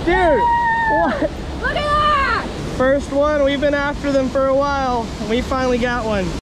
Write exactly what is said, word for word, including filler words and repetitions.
Dude, what? Look at that! First one, we've been after them for a while, and we finally got one.